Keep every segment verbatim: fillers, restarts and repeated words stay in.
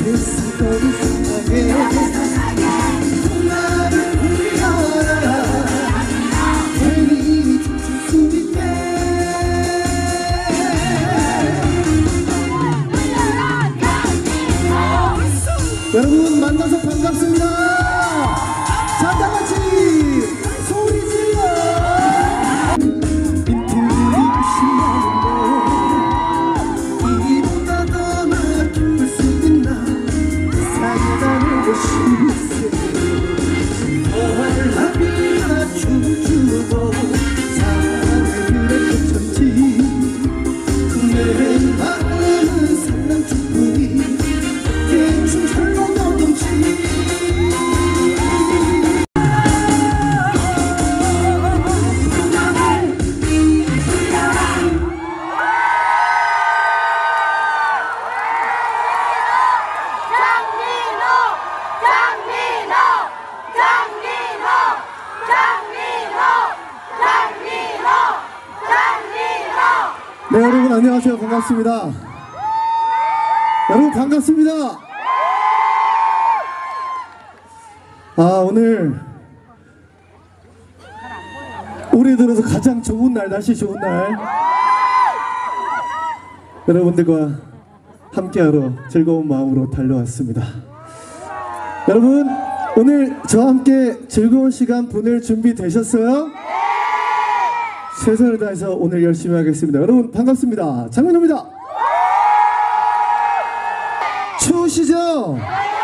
여러분 만나서 반갑습니다. 자, 다같이 소리 질러. 인풀이 신나는데 이보다 더 나 기쁠 수 있나. 세상에 다니고 싶세. 월남이가 춤추고 사랑을 그쳤지. 내 마음은 산남축구니 대충 철로 넘치. 네, 여러분 안녕하세요. 반갑습니다. 여러분 반갑습니다. 아, 오늘 올해 들어서 가장 좋은 날, 날씨 좋은 날, 여러분들과 함께하러 즐거운 마음으로 달려왔습니다. 여러분 오늘 저와 함께 즐거운 시간 보낼 준비 되셨어요? 최선을 다해서 오늘 열심히 하겠습니다. 여러분 반갑습니다. 장민호입니다. 추우시죠?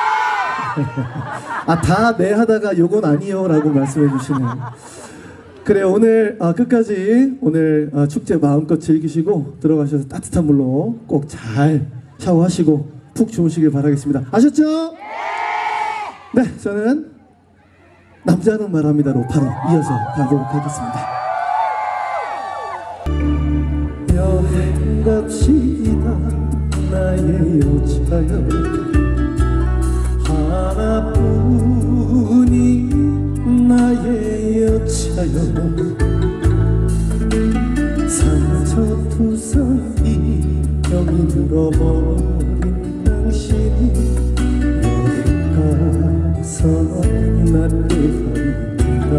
아, 다 네 하다가 요건 아니요 라고 말씀해 주시네요. 그래요, 오늘 아, 끝까지 오늘 아, 축제 마음껏 즐기시고 들어가셔서 따뜻한 물로 꼭 잘 샤워하시고 푹 주무시길 바라겠습니다. 아셨죠? 네, 저는 남자는 말합니다로 바로 이어서 가도록 하겠습니다. 여행 갑시다 나의 여자여, 하나뿐인 나의 여자여. 상처투성이 병이 들어버린 당신이 여행 가서 나를 한다.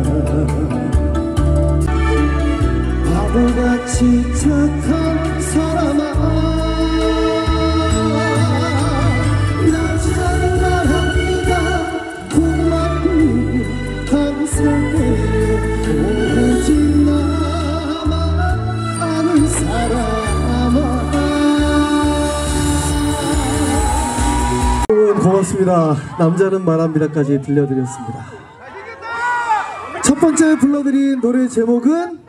바보같이 착한 사람아, 남자는 말합니다. 고맙고 감사해요. 오직 나만 아는 사람아. 고맙습니다. 남자는 말합니다까지 들려드렸습니다. 첫 번째 불러드린 노래 제목은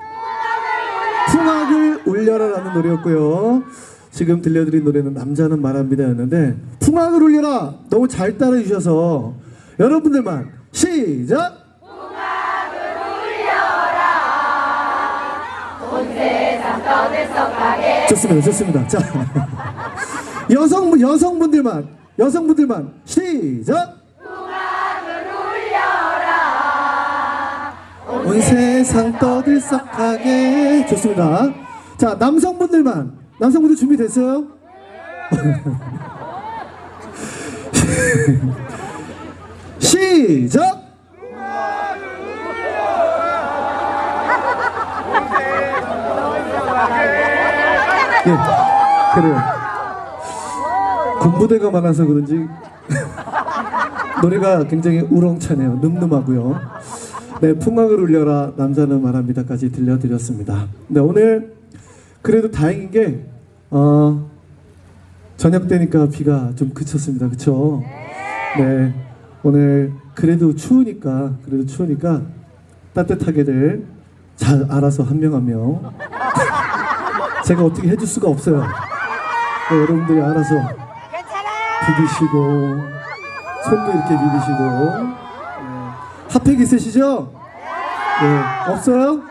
풍악을 울려라라는 노래였고요. 지금 들려드린 노래는 남자는 말합니다였는데, 풍악을 울려라 너무 잘 따라주셔서 여러분들만 시작! 풍악을 울려라 온 세상 떠들썩하게. 좋습니다, 좋습니다. 자, 여성, 여성분들만 여성분들만 시작! 온 세상 떠들썩하게. 좋습니다. 자, 남성분들만, 남성분들 준비됐어요? 시작! 예, 그래요. 군부대가 많아서 그런지 노래가 굉장히 우렁차네요. 늠름하고요. 네, 풍악을 울려라 남자는 말합니다까지 들려드렸습니다. 네, 오늘 그래도 다행인 게 어, 저녁 때니까 비가 좀 그쳤습니다. 그쵸? 네, 오늘 그래도 추우니까 그래도 추우니까 따뜻하게들 잘 알아서 한 명 한 명 제가 어떻게 해줄 수가 없어요. 네, 여러분들이 알아서 비비시고 손도 이렇게 비비시고. 핫팩 있으시죠? 네. 없어요?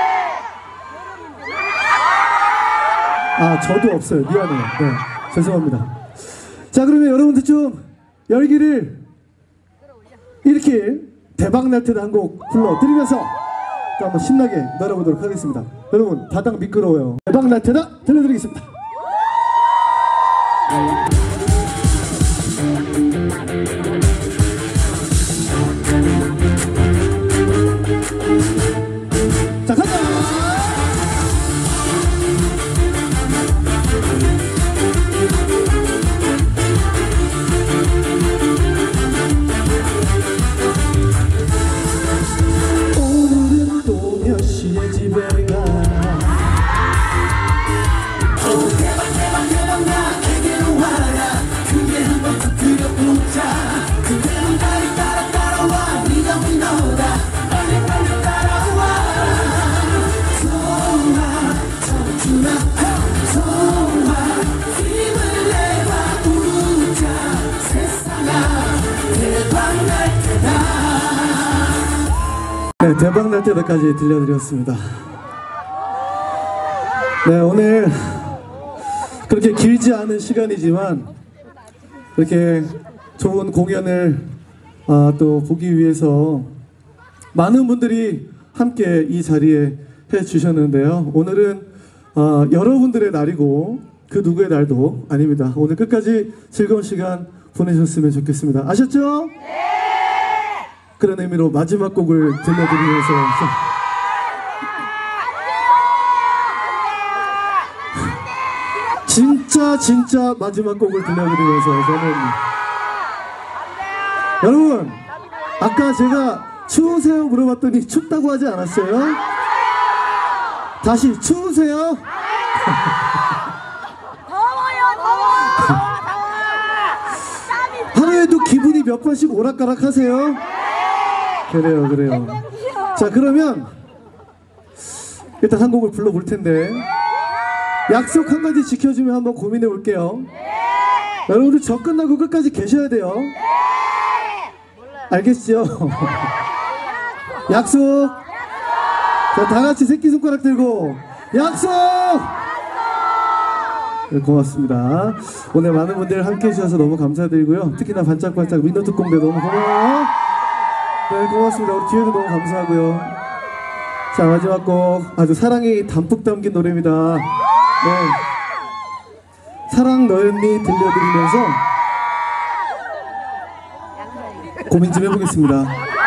아, 저도 없어요. 미안해요. 네. 죄송합니다. 자, 그러면 여러분들 좀 열기를 이렇게 대박 날 테다 한 곡 불러드리면서 또 한번 신나게 놀아보도록 하겠습니다. 여러분, 바닥 미끄러워요. 대박 날 테다 들려드리겠습니다. 네, 대박 날 때까지 들려드렸습니다. 네, 오늘 그렇게 길지 않은 시간이지만 이렇게 좋은 공연을 아, 또 보기 위해서 많은 분들이 함께 이 자리에 해주셨는데요. 오늘은 아, 여러분들의 날이고 그 누구의 날도 아닙니다. 오늘 끝까지 즐거운 시간 보내셨으면 좋겠습니다. 아셨죠? 네! 그런 의미로 마지막 곡을 들려드리면서 진짜 진짜 마지막 곡을 들려드리면서 저는 여러분 아까 제가 추우세요 물어봤더니 춥다고 하지 않았어요? 다시 추우세요? 더워요 더워 더워 하루에도 기분이 몇 번씩 오락가락 하세요? 그래요 그래요. 자 그러면 일단 한 곡을 불러볼 텐데 약속 한 가지 지켜주면 한번 고민해 볼게요. 여러분들 저 끝나고 끝까지 계셔야 돼요. 알겠죠? 약속. 자 다같이 새끼손가락 들고 약속! 네, 고맙습니다. 오늘 많은 분들 함께 해주셔서 너무 감사드리고요. 특히나 반짝반짝 민노트 공대 너무 고마워요. 네 고맙습니다. 우리 뒤에도 너무 감사하고요. 자 마지막 곡 아주 사랑이 담뿍 담긴 노래입니다. 네 사랑 너였니 들려드리면서 고민 좀 해보겠습니다.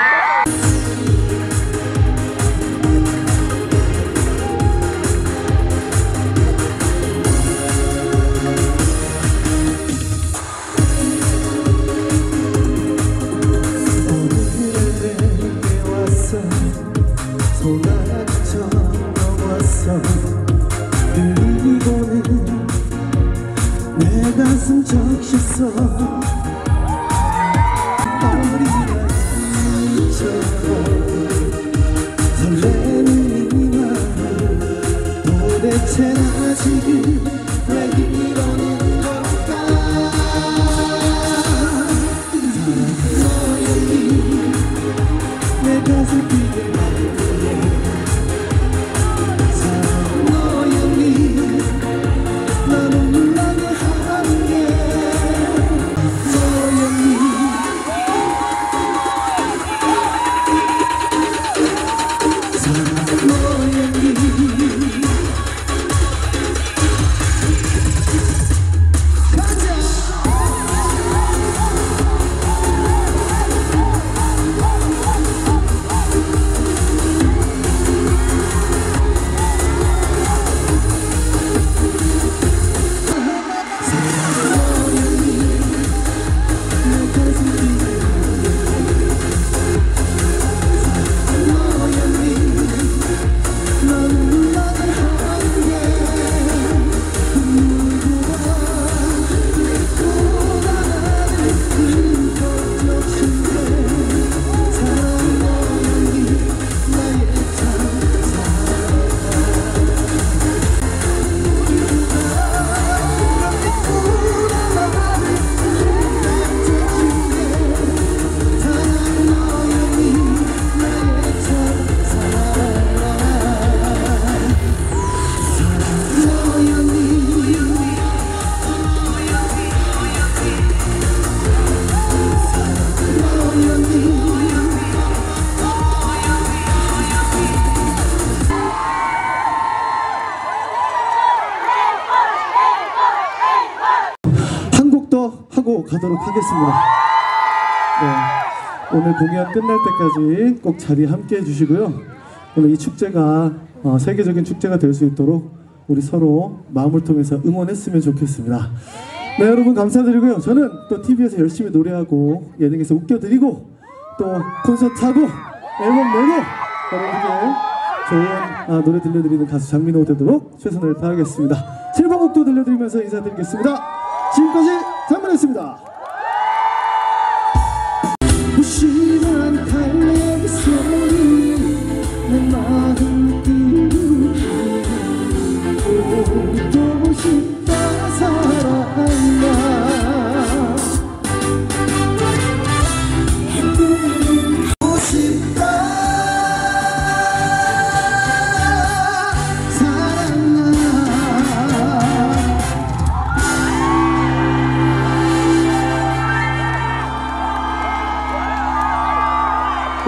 내 가슴 적셨어 어린아이처럼 설레는 이 마음 도대체 나 지금 왜 이러는 걸까 너였니 내 가슴 뛰게 사랑 너였니 나는 몰라게 하는 게 너였니 사랑 너였니 가자 한 곡 더 하고 가도록 하겠습니다. 네, 오늘 공연 끝날 때까지 꼭 자리 함께 해주시고요. 오늘 이 축제가 어, 세계적인 축제가 될 수 있도록 우리 서로 마음을 통해서 응원했으면 좋겠습니다. 네 여러분 감사드리고요. 저는 또 티비에서 열심히 노래하고 예능에서 웃겨드리고 또 콘서트하고 앨범 내고 여러분께 좋은 아, 노래 들려드리는 가수 장민호 되도록 최선을 다하겠습니다. 칠 번 곡도 들려드리면서 인사드리겠습니다. 지금까지 장민호였습니다. 무심한 달래기 소리 내 마음 띄우고 보고 싶다 사랑아 보고 싶다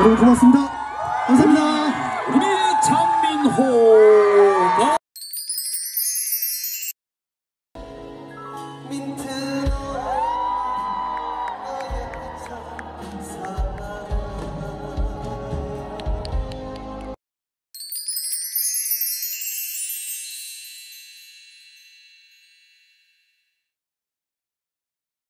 여러분 고맙습니다. 감사합니다. 우리 장민호가 민트